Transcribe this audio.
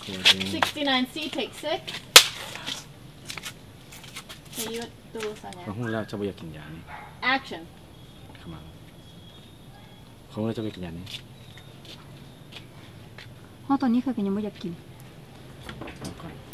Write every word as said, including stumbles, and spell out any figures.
sixty-nine C take six จะยุดดูสัญญาเขาพูดแล้วจะไปอยากกินยานี่ action เข้ามาเขาพูดแล้วจะไปกินยานี่ห้องตอนนี้เคยกันยังไม่อยากกินก่อน